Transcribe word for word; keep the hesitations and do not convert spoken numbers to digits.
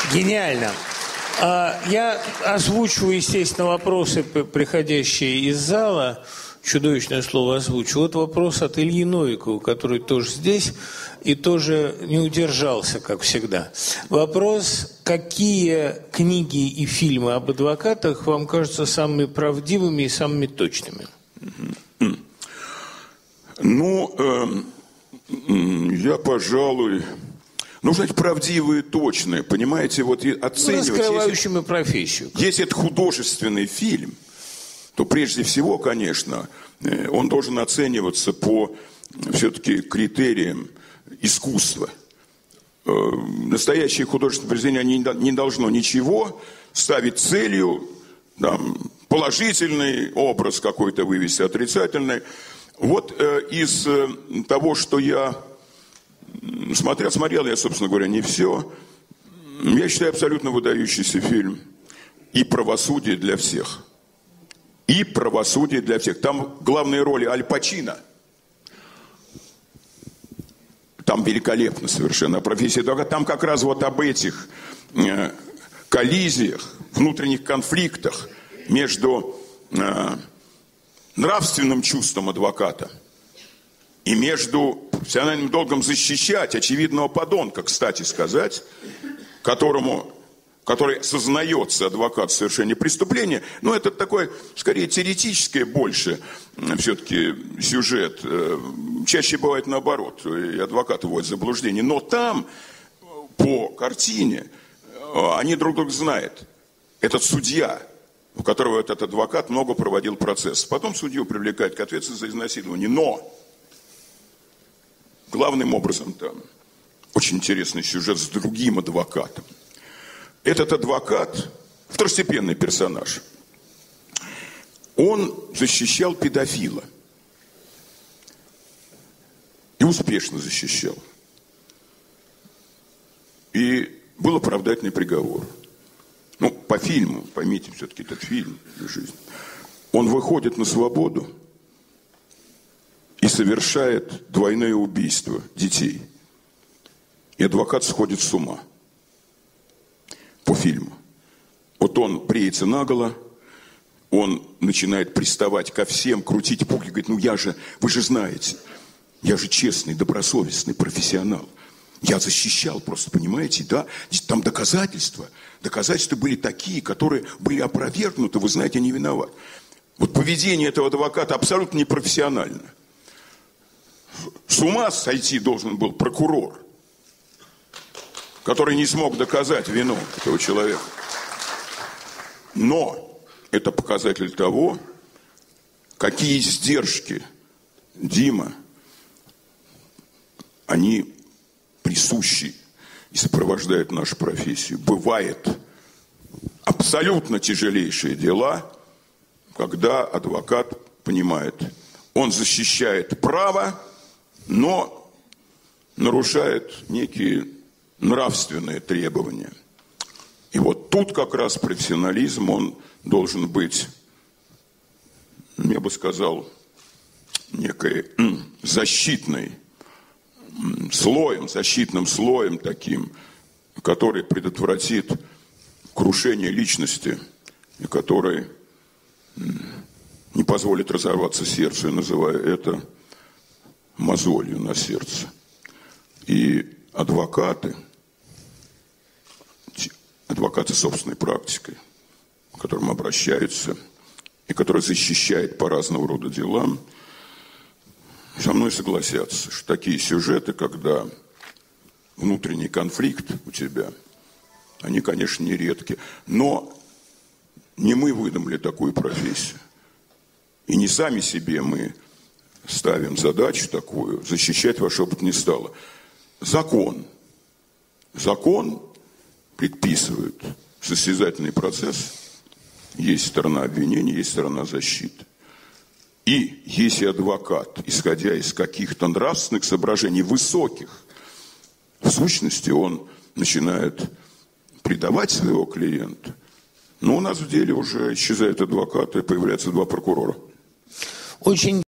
Гениально. Я озвучиваю, естественно, вопросы, приходящие из зала. Чудовищное слово озвучу. Вот вопрос от Ильи Новикова, который тоже здесь и тоже не удержался, как всегда. Вопрос: какие книги и фильмы об адвокатах вам кажутся самыми правдивыми и самыми точными? Ну, э, я, пожалуй... Ну, знаете, правдивые, точные, понимаете, вот и оценивать... Ну, раскрывающими если, профессию. Если это художественный фильм, то прежде всего, конечно, он должен оцениваться по все-таки критериям искусства. Настоящее художественное произведение не должно ничего ставить целью, там, положительный образ какой-то вывести, отрицательный. Вот э, из э, того, что я смотрел, смотрел я, собственно говоря, не все, я считаю абсолютно выдающийся фильм «И правосудие для всех». «И правосудие для всех». Там главные роли Аль Пачино. Там великолепно совершенно профессия. Там как раз вот об этих э, коллизиях, внутренних конфликтах между э, нравственным чувством адвоката и между профессиональным долгом защищать очевидного подонка, кстати сказать, которому, который сознается адвокат в совершении преступления. Но это такой, скорее, теоретическое больше все-таки сюжет. Чаще бывает наоборот, и адвокат вводит в заблуждение. Но там, по картине, они друг друга знают. Этот судья, у которого этот адвокат много проводил процесс. Потом судью привлекают к ответственности за изнасилование. Но главным образом там очень интересный сюжет с другим адвокатом. Этот адвокат, второстепенный персонаж, он защищал педофила. И успешно защищал. И был оправдательный приговор. Ну, по фильму, поймите, все-таки этот фильм «Жизнь». Он выходит на свободу и совершает двойное убийство детей. И адвокат сходит с ума. По фильму. Вот он бреется наголо, он начинает приставать ко всем, крутить пуки, говорит: ну я же, вы же знаете, я же честный, добросовестный профессионал. Я защищал просто, понимаете, да? Там доказательства. Доказательства были такие, которые были опровергнуты, вы знаете, я не виноват. Вот поведение этого адвоката абсолютно непрофессионально. С ума сойти должен был прокурор, который не смог доказать вину этого человека. Но это показатель того, какие издержки Дима, они присущи и сопровождают нашу профессию. Бывает абсолютно тяжелейшие дела, когда адвокат понимает, он защищает право, но нарушает некие нравственные требования. И вот тут как раз профессионализм, он должен быть, я бы сказал, некой защитной слоем, защитным слоем таким, который предотвратит крушение личности и который не позволит разорваться сердцу, я называю это мозолью на сердце. И адвокаты, адвокаты собственной практикой, к которым обращаются и которые защищают по разного рода делам, со мной согласятся, что такие сюжеты, когда внутренний конфликт у тебя, они, конечно, нередки. Но не мы выдумали такую профессию. И не сами себе мы ставим задачу такую, защищать ваш опыт не стало. Закон. Закон предписывает состязательный процесс. Есть сторона обвинения, есть сторона защиты. И если адвокат, исходя из каких-то нравственных соображений высоких, в сущности он начинает предавать своего клиента, но у нас в деле уже исчезают адвокаты, появляются два прокурора. Очень